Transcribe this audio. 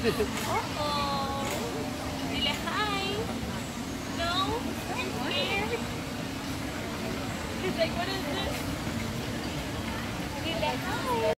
Uh-oh. Dile hi. No? You're scared? He's like, what is this? Dile hi.